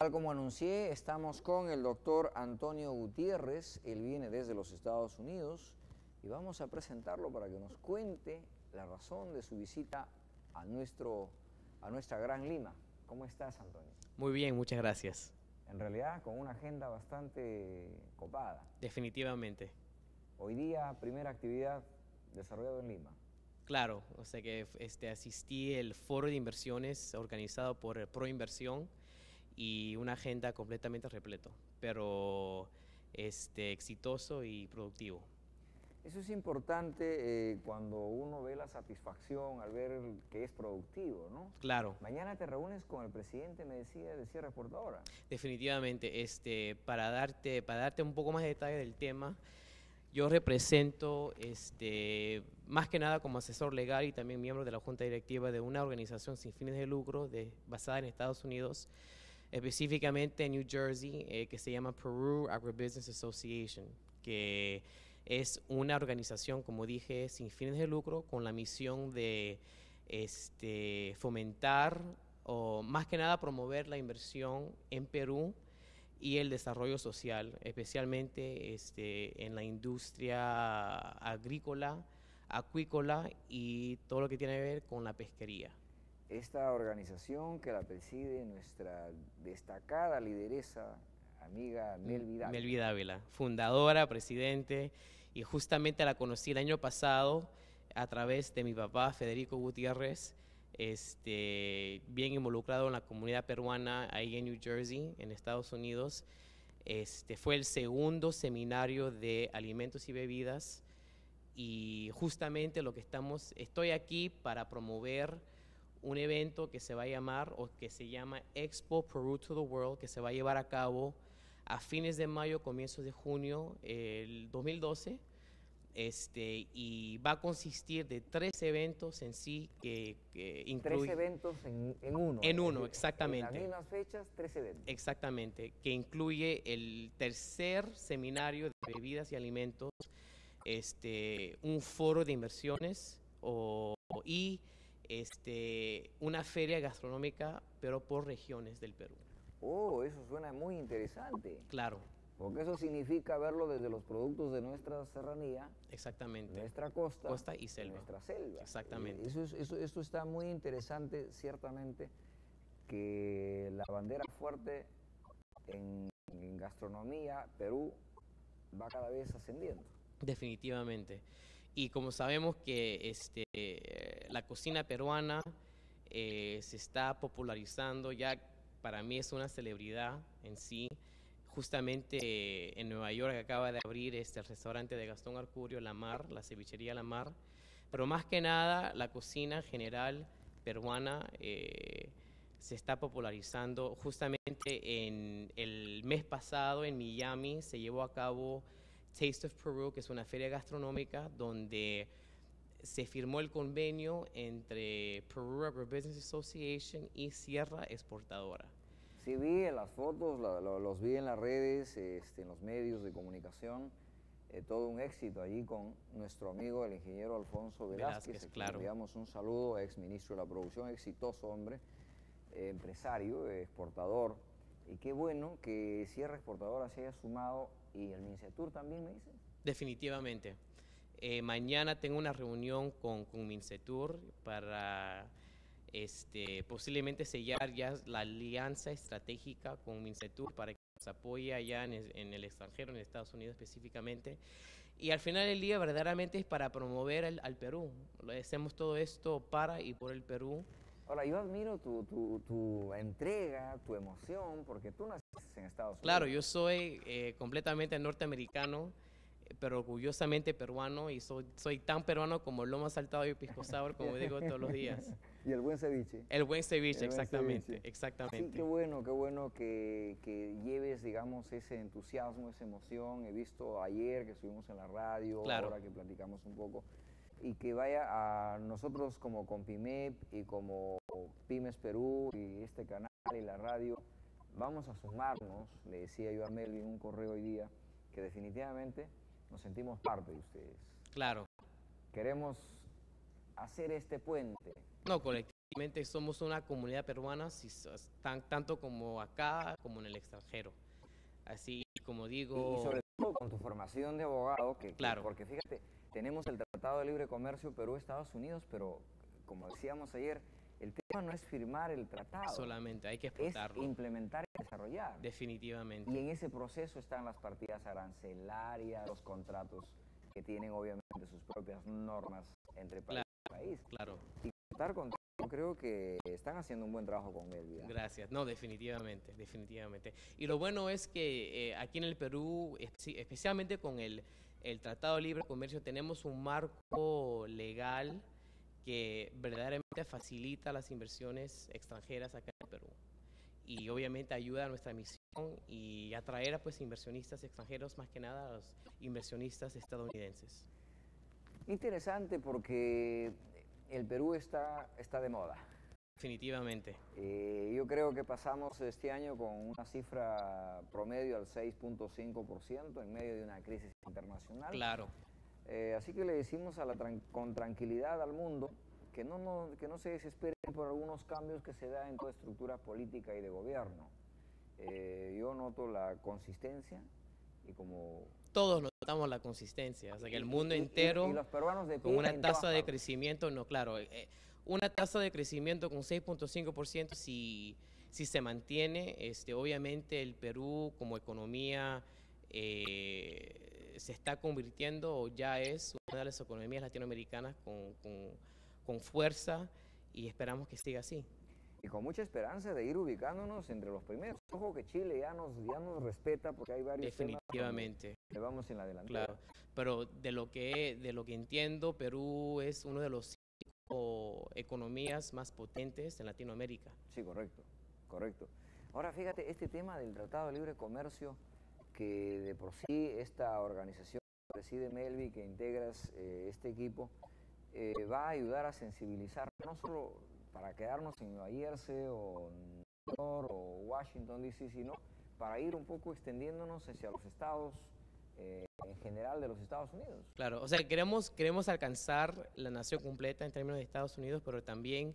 Tal como anuncié, estamos con el doctor Antonio Gutiérrez. Él viene desde los Estados Unidos y vamos a presentarlo para que nos cuente la razón de su visita a nuestra Gran Lima. ¿Cómo estás, Antonio? Muy bien, muchas gracias. En realidad, con una agenda bastante copada. Definitivamente. Hoy día, primera actividad desarrollada en Lima. Claro, o sea que asistí al foro de inversiones organizado por Proinversión y una agenda completamente repleto, pero exitoso y productivo. Eso es importante cuando uno ve la satisfacción al ver que es productivo, ¿no? Claro. Mañana te reúnes con el presidente, me decía, de Sierra Exportadora. Definitivamente, para darte un poco más de detalle del tema, yo represento, más que nada como asesor legal y también miembro de la junta directiva de una organización sin fines de lucro basada en Estados Unidos, específicamente en New Jersey, que se llama Peru Agribusiness Association, que es una organización, como dije, sin fines de lucro, con la misión de fomentar o más que nada promover la inversión en Perú y el desarrollo social, especialmente en la industria agrícola, acuícola y todo lo que tiene que ver con la pesquería. Esta organización que la preside nuestra destacada lideresa, amiga Melvi Dávila. Melvi Dávila, fundadora, presidente, y justamente la conocí el año pasado a través de mi papá, Federico Gutiérrez, bien involucrado en la comunidad peruana ahí en New Jersey, en Estados Unidos. Fue el segundo seminario de alimentos y bebidas y justamente estoy aquí para promover un evento que se va a llamar o que se llama Expo Peru to the World, que se va a llevar a cabo a fines de mayo, comienzos de junio, el 2012. Y va a consistir de 3 eventos en sí que incluye... 3 eventos en uno. En uno, exactamente. En las mismas fechas, 3 eventos. Exactamente, que incluye el tercer seminario de bebidas y alimentos, un foro de inversiones y una feria gastronómica, pero por regiones del Perú. Oh, eso suena muy interesante. Claro. Porque eso significa verlo desde los productos de nuestra serranía, exactamente, nuestra costa y selva. Nuestra selva. Exactamente. Esto está muy interesante, ciertamente, que la bandera fuerte en gastronomía, Perú, va cada vez ascendiendo. Definitivamente. Y como sabemos que la cocina peruana se está popularizando, ya para mí es una celebridad en sí. Justamente en Nueva York acaba de abrir el restaurante de Gastón Arcurio, La Mar, la cevichería La Mar. Pero más que nada, la cocina general peruana se está popularizando. Justamente en el mes pasado en Miami se llevó a cabo Taste of Peru, que es una feria gastronómica donde se firmó el convenio entre Peru Agribusiness Association y Sierra Exportadora. Sí, vi en las fotos, los vi en las redes, en los medios de comunicación, todo un éxito allí con nuestro amigo el ingeniero Alfonso Velázquez, claro. Le enviamos un saludo, ex ministro de la Producción, exitoso hombre, empresario, exportador, y qué bueno que Sierra Exportadora se haya sumado y el Mincetur también, me dice. Definitivamente. Mañana tengo una reunión con Mincetur para posiblemente sellar ya la alianza estratégica con Mincetur para que nos apoye allá en el extranjero, en Estados Unidos específicamente. Y al final del día verdaderamente es para promover al Perú. Hacemos todo esto para y por el Perú. Ahora, yo admiro tu entrega, tu emoción, porque tú naciste en Estados Unidos. Claro, yo soy completamente norteamericano, pero orgullosamente peruano, y soy tan peruano como el lomo saltado y pisco sour, como digo todos los días. Y el buen ceviche. El buen ceviche, El buen exactamente, ceviche. exactamente. Sí, qué bueno que lleves, digamos, ese entusiasmo, esa emoción. He visto ayer que estuvimos en la radio, Claro. ahora que platicamos un poco, y que vaya a nosotros como Compimep y como Pymes Perú y este canal y la radio, vamos a sumarnos, le decía yo a Melvin en un correo hoy día, que definitivamente nos sentimos parte de ustedes. Claro. Queremos hacer este puente. No, colectivamente. definitivamente somos una comunidad peruana, tanto como acá como en el extranjero. Así como digo... Y sobre todo con tu formación de abogado, claro. porque fíjate, tenemos el Tratado de Libre Comercio Perú-Estados Unidos, pero como decíamos ayer, el tema no es firmar el tratado. Solamente, hay que explotarlo. Es implementar y desarrollar. Definitivamente. Y en ese proceso están las partidas arancelarias, los contratos que tienen obviamente sus propias normas entre país y país. Claro. Y contar con yo creo que están haciendo un buen trabajo con él. Gracias. No, definitivamente, definitivamente. Y lo bueno es que aquí en el Perú, especialmente con el Tratado de Libre Comercio, tenemos un marco legal que verdaderamente facilita las inversiones extranjeras acá en el Perú. Y obviamente ayuda a nuestra misión y atraer a pues inversionistas extranjeros, más que nada a los inversionistas estadounidenses. Interesante porque el Perú está de moda. Definitivamente. Yo creo que pasamos este año con una cifra promedio al 6.5% en medio de una crisis internacional. Claro. Así que le decimos con tranquilidad al mundo que no se desesperen por algunos cambios que se dan en toda estructura política y de gobierno. Yo noto la consistencia y como... Todos notamos la consistencia, o sea que el mundo entero y los peruanos de pie con una tasa de crecimiento, no, claro, una tasa de crecimiento con 6.5% si se mantiene, obviamente el Perú como economía se está convirtiendo o ya es una de las economías latinoamericanas con fuerza y esperamos que siga así. Y con mucha esperanza de ir ubicándonos entre los primeros. Ojo que Chile ya nos respeta porque hay varios definitivamente temas donde vamos en la delantera. Claro, pero de lo que entiendo, Perú es uno de los 5 economías más potentes en Latinoamérica. Sí, correcto, correcto. Ahora fíjate, este tema del Tratado de Libre Comercio, que de por sí esta organización que preside Melvi, que integras este equipo, va a ayudar a sensibilizar no solo para quedarnos en Nueva Jersey o New York o Washington DC, sino para ir un poco extendiéndonos hacia los estados en general de los Estados Unidos. Claro, o sea, queremos alcanzar la nación completa en términos de Estados Unidos, pero también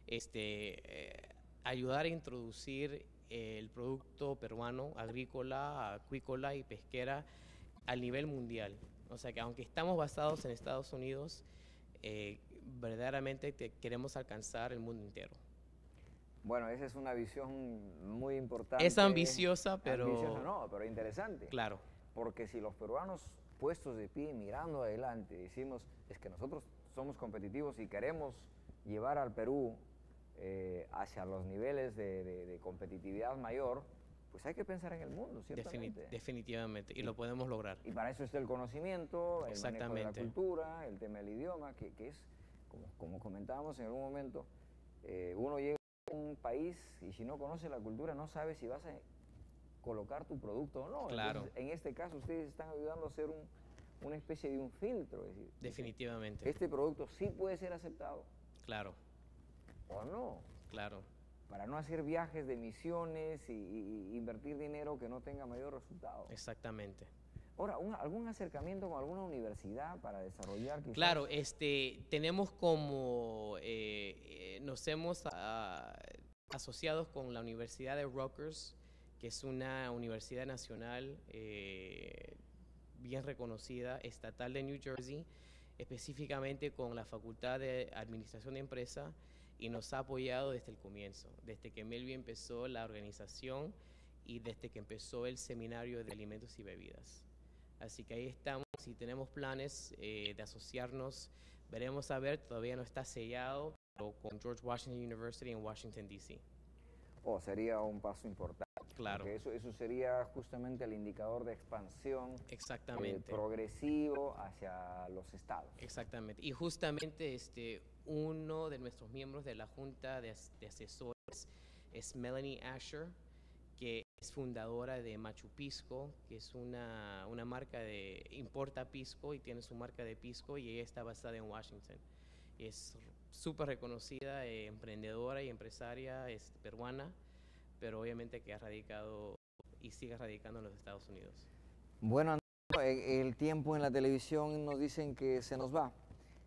ayudar a introducir el producto peruano, agrícola, acuícola y pesquera al nivel mundial. O sea, que aunque estamos basados en Estados Unidos, verdaderamente queremos alcanzar el mundo entero. Bueno, esa es una visión muy importante. Es ambiciosa, pero... Ambiciosa no, pero interesante. Claro. Porque si los peruanos puestos de pie, mirando adelante, decimos, es que nosotros somos competitivos y queremos llevar al Perú hacia los niveles de competitividad mayor, pues hay que pensar en el mundo, ciertamente. Definitivamente, y lo podemos lograr. Y para eso está el conocimiento, el manejo de la cultura, el tema del idioma, que es, como comentábamos en algún momento, uno llega a un país y si no conoce la cultura no sabe si vas a colocar tu producto o no. Claro. Entonces, en este caso ustedes están ayudando a hacer una especie de un filtro. Es decir, definitivamente. Este producto sí puede ser aceptado. Claro. O no. Claro. Para no hacer viajes de misiones y invertir dinero que no tenga mayor resultado. Exactamente. Ahora, ¿algún acercamiento con alguna universidad para desarrollar quizás? Claro, tenemos como, nos hemos asociados con la Universidad de Rutgers, que es una universidad nacional bien reconocida, estatal de New Jersey, específicamente con la Facultad de Administración de Empresa, y nos ha apoyado desde el comienzo, desde que Melvi empezó la organización y desde que empezó el seminario de alimentos y bebidas. Así que ahí estamos y tenemos planes de asociarnos. Veremos a ver, todavía no está sellado, pero con George Washington University en Washington, D.C. Sería un paso importante. Claro. Porque eso sería justamente el indicador de expansión. Exactamente. Progresivo hacia los estados. Exactamente. Y justamente uno de nuestros miembros de la Junta de Asesores es Melanie Asher, que es fundadora de Machu Pisco, que es una marca importa pisco y tiene su marca de pisco, y ella está basada en Washington. Es súper reconocida, emprendedora y empresaria peruana, pero obviamente que ha radicado y sigue radicando en los Estados Unidos. Bueno, el tiempo en la televisión nos dicen que se nos va,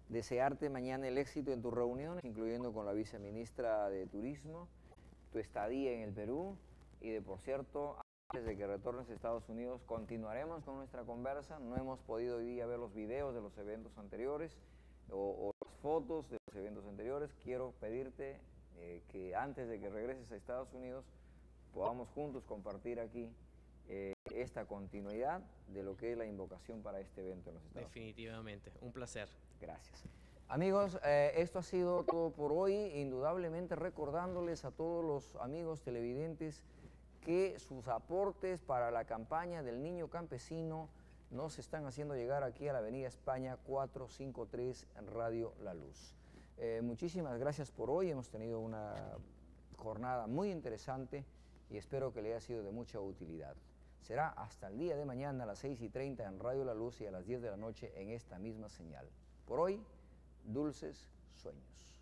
desearte mañana el éxito en tus reuniones, incluyendo con la viceministra de Turismo, tu estadía en el Perú y por cierto, antes de que retornes a Estados Unidos, continuaremos con nuestra conversa. No hemos podido hoy día ver los videos de los eventos anteriores o las fotos de los eventos anteriores. Quiero pedirte que antes de que regreses a Estados Unidos podamos juntos compartir aquí esta continuidad de lo que es la invocación para este evento en los Estados Unidos. Definitivamente, un placer. Gracias. Amigos, esto ha sido todo por hoy, indudablemente recordándoles a todos los amigos televidentes que sus aportes para la campaña del Niño Campesino nos están haciendo llegar aquí a la Avenida España 453 en Radio La Luz. Muchísimas gracias por hoy, hemos tenido una jornada muy interesante y espero que le haya sido de mucha utilidad. Será hasta el día de mañana a las 6:30 en Radio La Luz y a las 10 de la noche en esta misma señal. Por hoy, dulces sueños.